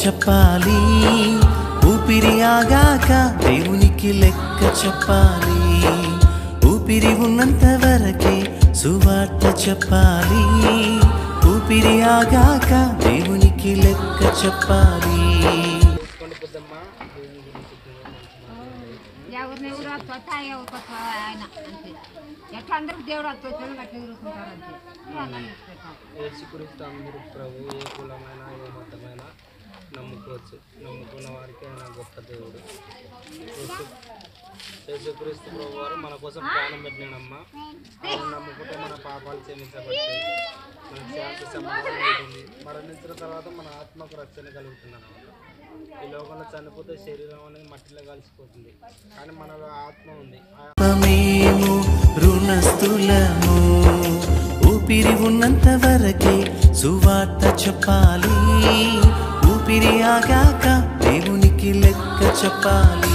చెప్పాలి, ఊపిరి ఆగాక దేవునికి లెక్క చెప్పాలి. ఊపిరి ఉన్నంత వరకే సువార్త చెప్పాలి, ఊపిరి ఆగాక దేవునికి లెక్క చెప్పాలి. అందరికి దేవుడు యేసుక్రీస్తు అందరూ ప్రభు ఏ కులమైన ఏ మతమైన నమ్ముకోవచ్చు. నమ్ముకున్న వారికి ఆయన గొప్ప దేవుడు. యేసుక్రీస్తు ప్రభు వారు మన కోసం ప్రాణం పెట్టినాడమ్మా. ఆయన నమ్ముకుంటే మన పాపాలు క్షమించబడతాయి, మనకు శాంతి సమాధానం ఉంటుంది. మరణించిన తర్వాత మన ఆత్మకు రక్షణ కలుగుతుంది అన్నమాట. ఈ లోకంలో చనిపోతే శరీరం అనేది మట్టిలో కలిసిపోతుంది, కానీ మనలో ఆత్మ ఉంది. రుణస్థులము ఊపిరి ఉన్నంత వరకే సువార్త చెప్పాలి, ఊపిరి ఆగాక దేవునికి లెక్క చెప్పాలి.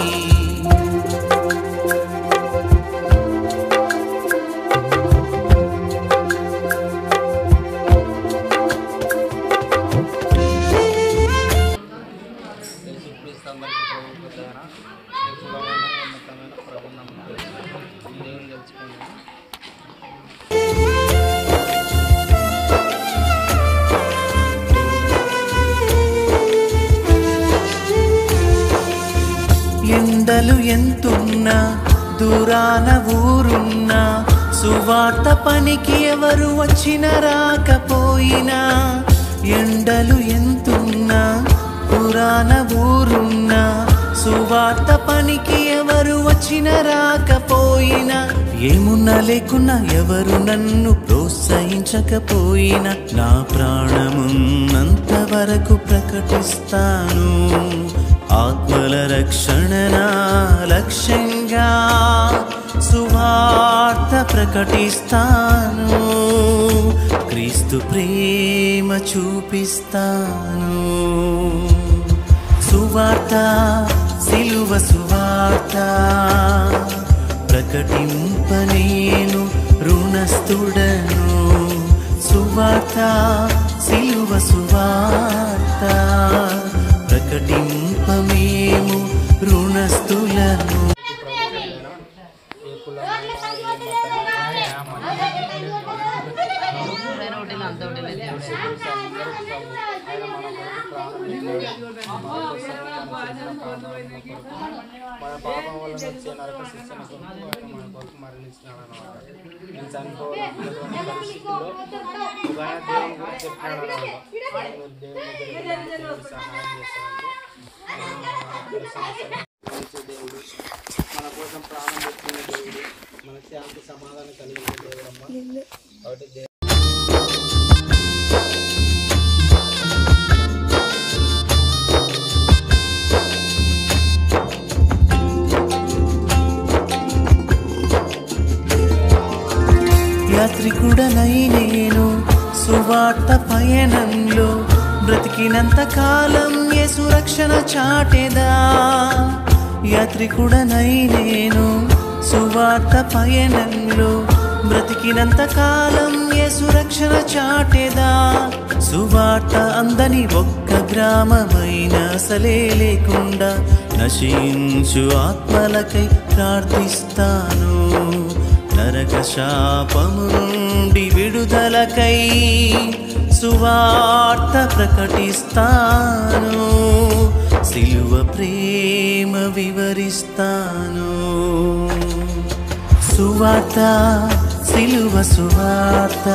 ఎండలు ఎంతున్నా దూరాన ఊరున్నా సువార్త పనికి ఎవరు వచ్చిన రాకపోయినా, ఎండలు ఎంతున్నా దూరాన ఊరున్నా సువార్త పనికి ఎవరు వచ్చిన రాకపోయినా, ఏమున్నా లేకున్నా ఎవరు నన్ను ప్రోత్సహించకపోయినా నా ప్రాణమున్నంత వరకు ప్రకటిస్తాను. ఆత్మల రక్షణ నా లక్ష్యంగా సువార్త ప్రకటిస్తాను, క్రీస్తు ప్రేమ చూపిస్తాను. సువార్త సిలువ సువార్త ప్రకటింప నేను రుణస్థుడను. సువార్త సిలువ సువార్త ప్రకటింప మేము రుణస్థులను. మన పాపం వల్ల వచ్చే నరక శిక్షణ కొరకు ఆయన మన కొరకు మరణించినాడు అన్నమాట. నేను చనిపోవాలనుకున్న పరిస్థితుల్లో ఆయన దేవుని గురించి చెప్పినాడు అన్నమాట. దేవుడు సహాయం చేస్తాడంటే దేవుడు మన కోసం ప్రాణం పెట్టిన దేవుడు, మన శాంతి సమాధానం కలిగిన దేవుడు అమ్మ. కాబట్టి యాత్రికుడనై నేను సువార్త పయనంలో బ్రతికినంత కాలం యేసు రక్షణ చాటెదా. యాత్రికుడనై నేను సువార్త పయనంలో బ్రతికినంత కాలం యేసు రక్షణ చాటెదా. సువార్త అందని ఒక్క గ్రామమైన అసలే లేకుండా నశించు ఆత్మలకై ప్రార్థిస్తాను. నరక శాపము నుండి విడుదలకై సువార్త ప్రకటిస్తాను, సిలువ ప్రేమ వివరిస్తాను. సువార్త సిలువ సువార్త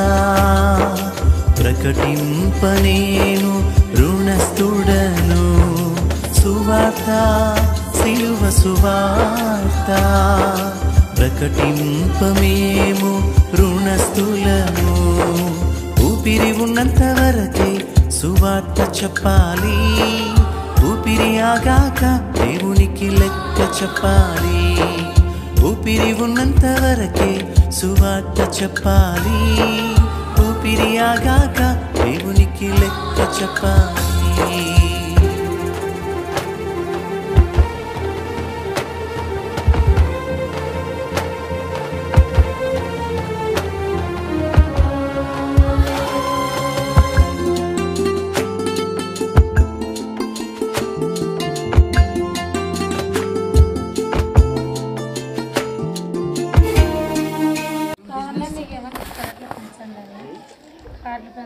ప్రకటింప నేను రుణస్థుడను. సువార్త సిలువ సువార్త ప్రకటింప మేము రుణస్థులము. ఊపిరి ఉన్నంత వరకే సువార్త చెప్పాలి, ఊపిరి ఆగాక దేవునికి లెక్క చెప్పాలి. ఊపిరి ఉన్నంత వరకే సువార్త చెప్పాలి, ఊపిరి ఆగాక దేవునికి లెక్క చెప్పాలి.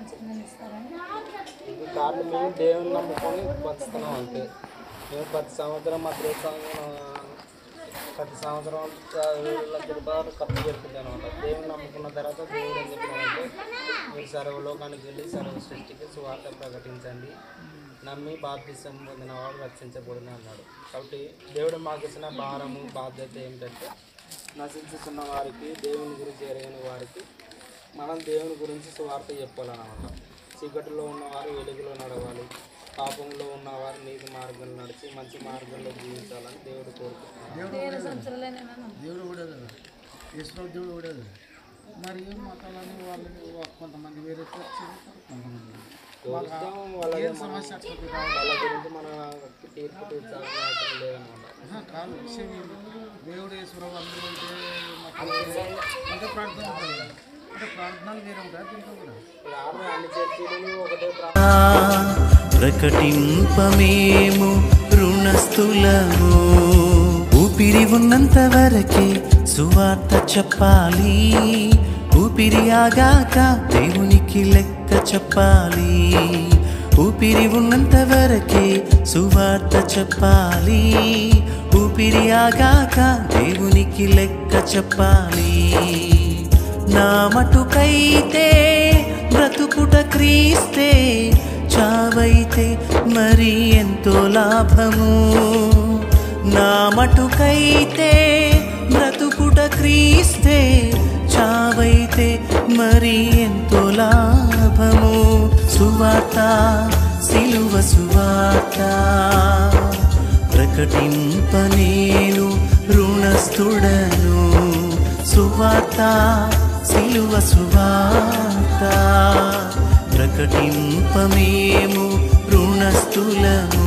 ఇది కార్డు మేము దేవుని నమ్ముకొని బతుకుతున్నాం అంతే. మేము ప్రతి సంవత్సరం మా ప్రతి సంవత్సరం రూపాయలు ఖర్చు జరుగుతుంది అనమాట. దేవుని నమ్ముకున్న తర్వాత దేవుడు ఏం చెప్పినామంటే మీరు సర్వలోకానికి వెళ్ళి సర్వ సృష్టికి సువార్త ప్రకటించండి, నమ్మి బాప్తిసం పొందిన వాడు రక్షించబడును అన్నాడు. కాబట్టి దేవుడు మాకు ఇచ్చిన భారము బాధ్యత ఏమిటంటే నశించుతున్న వారికి, దేవుని గురించి ఎరగని వారికి మనం దేవుని గురించి సువార్త చెప్పాలన్నమాట. చీకటిలో ఉన్నవారు వెలుగులో నడవాలి, పాపంలో ఉన్నవారు నీతి మార్గంలో నడిచి మంచి మార్గంలో జీవించాలని దేవుడు కోరుకుంటున్నాడు. దేవుడు కూడా కదా, ఈశ్వర దేవుడు కూడా కదా. మరి ఏం మతాలని వాళ్ళకి కొంతమంది వేరే కొంతమంది వాళ్ళ గురించి మన తీర్పు తీర్చాల్సిన అవసరం లేదన్నమాట. కాదు విషయం ఏంటి, దేవుడు ఈశ్వర అందరూ అంటే ప్రార్థన ఉంటుంది కదా, అంటే ప్రార్థనలు వేరే ఉంటాయి దీంట్లో కూడా. అన్ని చర్చలు ఒకటే ప్రకటింపమేము రుణస్థులము, ఊపిరి ఉన్నంత వరకే సువార్త చెప్పాలి, ఊపిరి ఆగాక దేవునికి లెక్క చెప్పాలి, ఊపిరి ఉన్నంత వరకే సువార్త చెప్పాలి, ఊపిరి ఆగాక దేవునికి లెక్క చెప్పాలి. నా మటుకైతే బ్రతుకుట క్రీస్తే, చావైతే మరి ఎంతో లాభము. నా మటుకైతే బ్రతుకుట క్రీస్తే, చావైతే మరి ఎంతో లాభము. సువార్త సిలువ సువార్త ప్రకటింప నేను రుణస్థుడను, సువార్త సిలువ సువార్త ప్రకటింపమేము రుణస్థులము.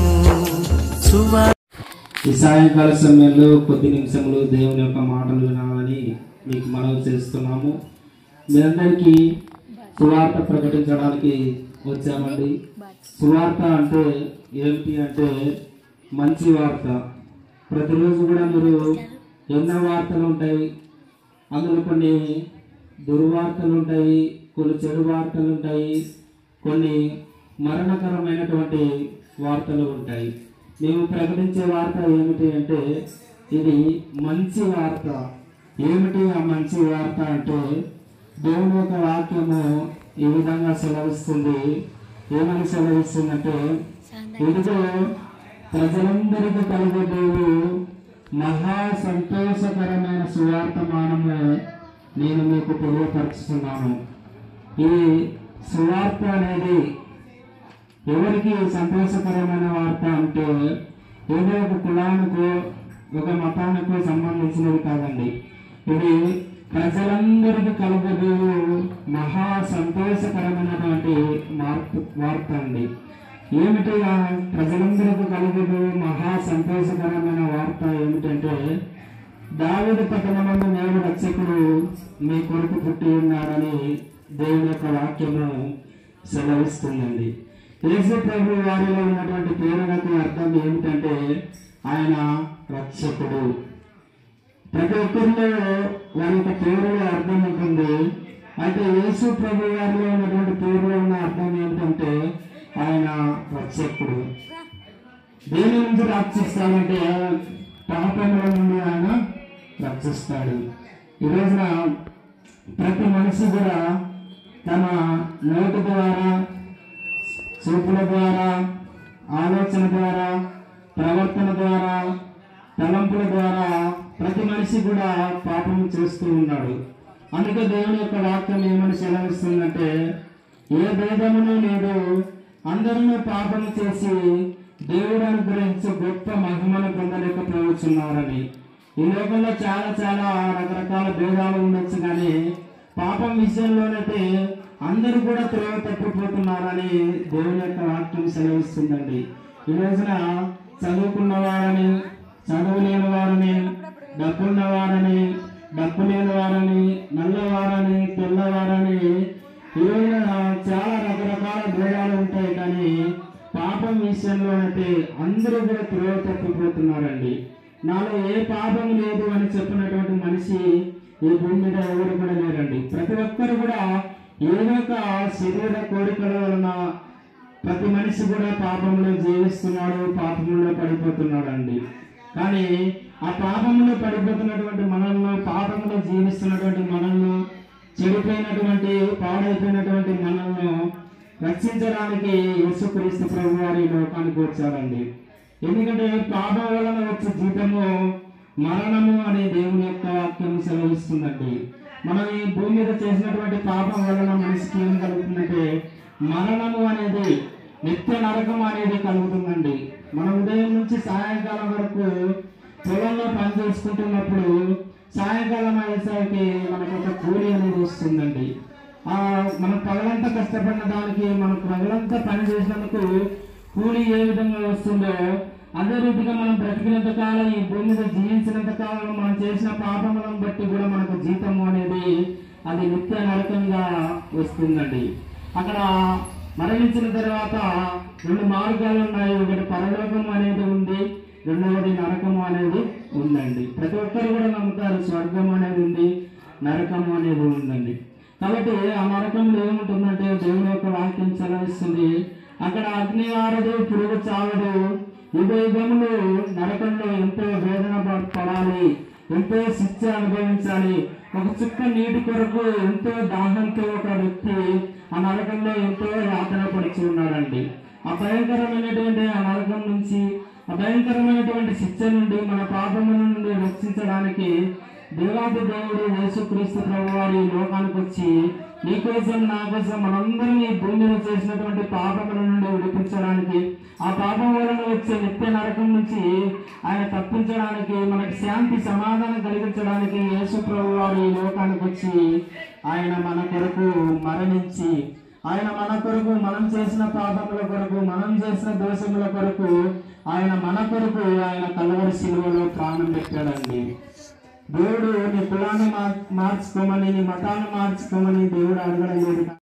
ఈ సాయంకాల సమయంలో కొద్ది నిమిషములు దేవుని యొక్క మాటలు వినాలని మీకు మనవి చేస్తున్నాము. మీ అందరికీ సువార్త ప్రకటించడానికి వచ్చామండి. సువార్త అంటే ఏమిటి అంటే మంచి వార్త. ప్రతిరోజు కూడా మీరు ఎన్నో వార్తలు ఉంటాయి, అందులో కొన్ని దుర్వార్తలు ఉంటాయి, కొన్ని చెడు వార్తలు ఉంటాయి, కొన్ని మరణకరమైనటువంటి వార్తలు ఉంటాయి. మేము ప్రకటించే వార్త ఏమిటి అంటే ఇది మంచి వార్త. ఏమిటి ఆ మంచి వార్త అంటే దేవుని యొక్క వాక్యము ఈ విధంగా సెలవిస్తుంది. ఏమని సెలవిస్తుందంటే, ఇదిగో ప్రజలందరికీ కలుగుదేవు మహా సంతోషకరమైన సువార్తమానము నేను మీకు తెలియపరుస్తున్నాను. ఈ సువార్త అనేది ఎవరికి సంతోషకరమైన వార్త అంటే ఏదో ఒక కులానికో ఒక మతానికో సంబంధించినది కాదండి. ఇది ప్రజలందరికీ కలుగుదేవు మహా సంతోషకరమైనటువంటి వార్త అండి. ఏమిటి ప్రజలందరికీ కలుగుదేవు మహా సంతోషకరమైన వార్త ఏమిటంటే, దావీదు పట్టణమందు నేడు రక్షకుడు మీ కొరకు పుట్టి ఉన్నాడని దేవుని యొక్క వాక్యము సెలవిస్తుందండి. యేసు ప్రభు వారిలో ఉన్నటువంటి పేరులకు అర్థం ఏమిటంటే ఆయన రక్షకుడు. ప్రతి ఒక్కరిలో వారి యొక్క పేరులో అర్థం ఉంటుంది. అయితే యేసు ప్రభు వారిలో ఉన్నటువంటి పేరులో ఉన్న అర్థం ఏమిటంటే ఆయన రక్షకుడు. దేని నుంచి రక్షిస్తాడంటే పాపముల నుండి ఆయన రక్షిస్తాడు. ఈ రోజున ప్రతి మనిషి కూడా తన నోటి ద్వారా, చూపుల ద్వారా, ఆలోచన ద్వారా, ప్రవర్తన ద్వారా, తలంపుల ద్వారా ప్రతి మనిషి కూడా పాపం చేస్తూ ఉన్నాడు. అందుకే దేవుని యొక్క వాక్యం ఏమని సెలవిస్తుందంటే, ఏ భేదమును లేదు, అందరూ పాపము చేసి దేవుడు అనుగ్రహించి గొప్ప మహిమను పొందలేకపోతున్నారని. ఈ లోకంలో చాలా చాలా రకరకాల భేదాలు ఉండొచ్చు, కానీ పాపం విషయంలోనైతే అందరూ కూడా త్రోవ తప్పిపోతున్నారని దేవుని యొక్క వాక్యం సెలవిస్తుందండి. ఈ రోజున చదువుకున్న వారని, చదువు లేని వారని, డబ్బున్న వారని, డబ్బు లేని వారని, నల్లవారని, తెల్లవారని, ఈ రోజున చాలా రకరకాల భేదాలు ఉంటాయి. కానీ పాపం విషయంలోనైతే అందరూ కూడా త్రోవ తప్పిపోతున్నారండి. నాలో ఏ పాపం లేదు అని చెప్పినటువంటి మనిషి ఈ భూమి మీద ఎవరు కూడా లేరండి. ప్రతి ఒక్కరు కూడా ఏదో ఒక శరీర కోరికల వలన ప్రతి మనిషి కూడా పాపంలో జీవిస్తున్నాడు, పాపంలో పడిపోతున్నాడు అండి. కానీ ఆ పాపంలో పడిపోతున్నటువంటి మనల్ని, పాపంలో జీవిస్తున్నటువంటి మనల్ని, చెడిపోయినటువంటి పాడైపోయినటువంటి మనల్ని రక్షించడానికి యేసుక్రీస్తు ప్రభు వారి లోకానికి వచ్చాడండి. ఎందుకంటే పాపం వలన వచ్చే జీతము మరణము అనే దేవుని యొక్క వాక్యం సెలవిస్తుందండి. మనం ఈ భూమి మీద చేసినటువంటి పాపం వలన మనిషికి ఏం కలుగుతుందంటే మరణము అనేది, నిత్య నరకం అనేది కలుగుతుందండి. మనం ఉదయం నుంచి సాయంకాలం వరకు పొలంలో పని చేసుకుంటున్నప్పుడు సాయంకాలం అయ్యేసరికి మనకు ఒక కూలి అనేది వస్తుందండి. మనం పగలంతా కష్టపడిన దానికి, మనం పగలంతా పని చేసినందుకు కూలి ఏ విధంగా వస్తుందో అదే రీతిగా మనం బ్రతికినంత కాలం, ఈ భూమి మీద జీవించినంత కాలం మనం చేసిన పాపములను బట్టి కూడా మనకు జీతము అనేది అది నిత్య నరకంగా వస్తుందండి. అక్కడ మరణించిన తర్వాత 2 మార్గాలు ఉన్నాయి. ఒకటి పరలోకం అనేది ఉంది, రెండవది నరకము అనేది ఉందండి. ప్రతి ఒక్కరు కూడా నమ్ముతారు స్వర్గం అనేది ఉంది, నరకము అనేది ఉందండి. కాబట్టి ఆ నరకంలో ఏముంటుందంటే దేవుని యొక్క వాక్యం సెలవిస్తుంది, అక్కడ అగ్ని ఆరదు, పురుగు చావదు. యుగములు నరకంలో ఎంతో వేదన పడాలి, ఎంతో శిక్ష అనుభవించాలి. ఒక చుక్క నీటి కొరకు ఎంతో దాహంతో ఒక వ్యక్తి ఆ నరకంలో ఎంతో యాతన పడుచు ఉన్నాడండి. ఆ భయంకరమైనటువంటి ఆ నరకం నుంచి, ఆ భయంకరమైనటువంటి శిక్ష నుండి, మన పాపముల నుండి రక్షించడానికి దేవాది దేవుడు యేసుక్రీస్తు ప్రభువారి లోకానికి వచ్చి నీకోసం, నా కోసం, మనందరం ఈ భూమి మీద చేసినటువంటి పాపముల నుండి విడిపించడానికి, ఆ పాపం వలన వచ్చే నిత్య నరకం నుంచి ఆయన తప్పించడానికి, మనకి శాంతి సమాధానం కలిగించడానికి యేసు ప్రభువారు ఈ లోకానికి వచ్చి ఆయన మన కొరకు మరణించి, ఆయన మన కొరకు, మనం చేసిన పాపముల కొరకు, మనం చేసిన దోషముల కొరకు ఆయన మన కొరకు ఆయన కల్వరి శిలువలో ప్రాణం పెట్టాడండి. దేవుడు నీ కులాన్ని మార్చుకోమని, నీ మతాన్ని మార్చుకోమని దేవుడు అడగడం లేదు.